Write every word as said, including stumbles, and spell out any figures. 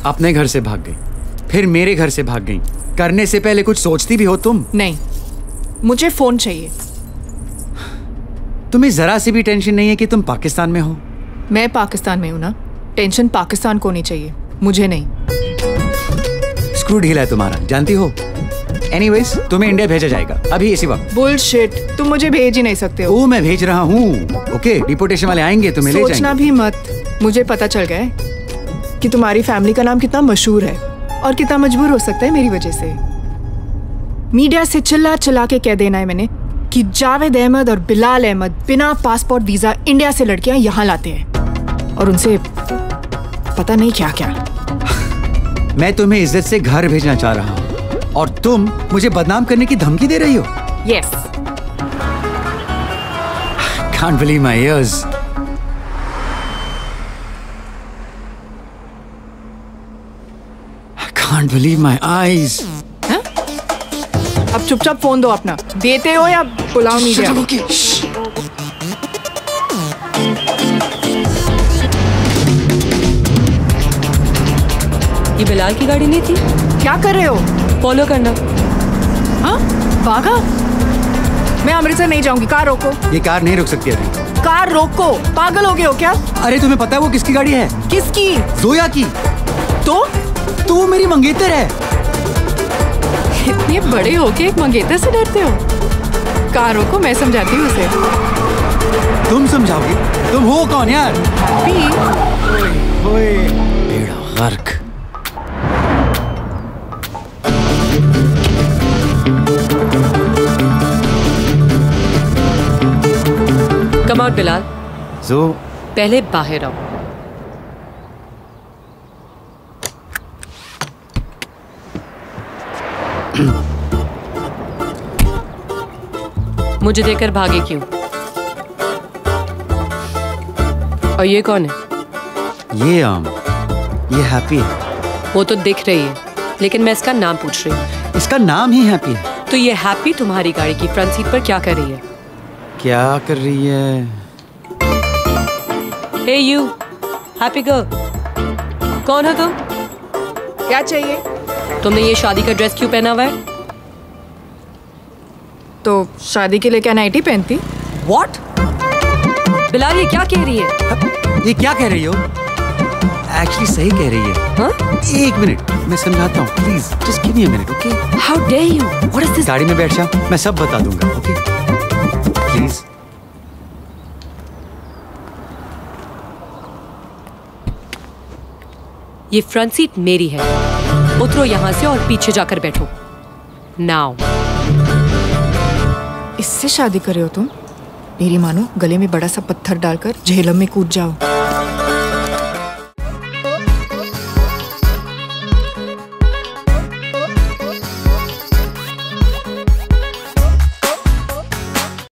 अपने घर से भाग गई, फिर मेरे घर से भाग गई। करने से पहले कुछ सोचती भी हो तुम? नहीं, मुझे फोन चाहिए। तुम्हें जरा सी भी टेंशन नहीं है कि तुम पाकिस्तान में हो? मैं पाकिस्तान में हूँ ना, टेंशन पाकिस्तान को नहीं चाहिए, मुझे नहीं। स्क्रू ढीला है तुम्हारा, जानती हो। एनीवेज, तुम्हें इंडिया भेजा जाएगा अभी इसी वक्त। बुलशिट, तुम मुझे भेज ही नहीं सकते हो। ओ, मैं भेज रहा हूँ। ओके, डिपोर्टेशन वाले आएंगे, तुम्हें ले जाएंगे। सोचना भी मत, मुझे पता चल गया है कि तुम्हारी फैमिली का नाम कितना मशहूर है और कितना मजबूर हो सकता है मेरी वजह से। मीडिया से चिल्ला चिल्ला के कह देना है मैंने कि जावेद अहमद और बिलाल अहमद बिना पासपोर्ट वीजा इंडिया से लड़कियां यहाँ लाते हैं और उनसे पता नहीं क्या क्या। मैं तुम्हें इज्जत से घर भेजना चाह रहा हूँ और तुम मुझे बदनाम करने की धमकी दे रही हो। Yes. Can't believe my ears. I can't believe my eyes. हा? अब चुपचाप फोन दो अपना, देते हो या बुलाओ मीडिया। ये बिलाल की गाड़ी नहीं थी? क्या कर रहे हो? फॉलो करना। हाँ? भागा? मैं अमृतसर नहीं जाऊंगी, कार रोको। ये कार नहीं रुक सकती अभी। कार रोको, पागल हो गए हो क्या? अरे तुम्हें पता है वो किसकी गाड़ी है? किसकी? जोया की। तो? तो वो मेरी मंगेतर है। इतने बड़े हो के एक मंगेतर से डरते हो? कार रोको, मैं समझाती हूँ उसे। तुम समझाओगी? तुम हो कौन यार? भी? ओए, बेड़ा गर्क। Come out Bilal. जो पहले बाहर आओ। मुझे देखकर भागे क्यों? और ये कौन है? ये आम, ये हैप्पी है। वो तो दिख रही है, लेकिन मैं इसका नाम पूछ रही हूँ। इसका नाम ही हैप्पी है। तो ये हैप्पी तुम्हारी गाड़ी की फ्रंट सीट पर क्या कर रही है? क्या कर रही है? हे यू, हैप्पी गर्ल, कौन हो तुम? क्या चाहिए? तुमने ये शादी का ड्रेस क्यों पहना हुआ है? तो शादी के लिए क्या नाइटी पहनती? What? बिलाल ये क्या कह रही है? ये क्या कह रही हो? एक्चुअली सही कह रही है। हाँ? एक मिनट, मैं समझाता हूँ। Please just give me a minute, okay? How dare you? What is this? गाड़ी में बैठ जाओ, मैं सब बता दूंगा, ओके? प्लीज। ये फ्रंट सीट मेरी है। उतरो यहाँ से और पीछे जाकर बैठो। Now. इससे शादी करे हो तुम? मेरी मानो गले में बड़ा सा पत्थर डालकर झेलम में कूद जाओ।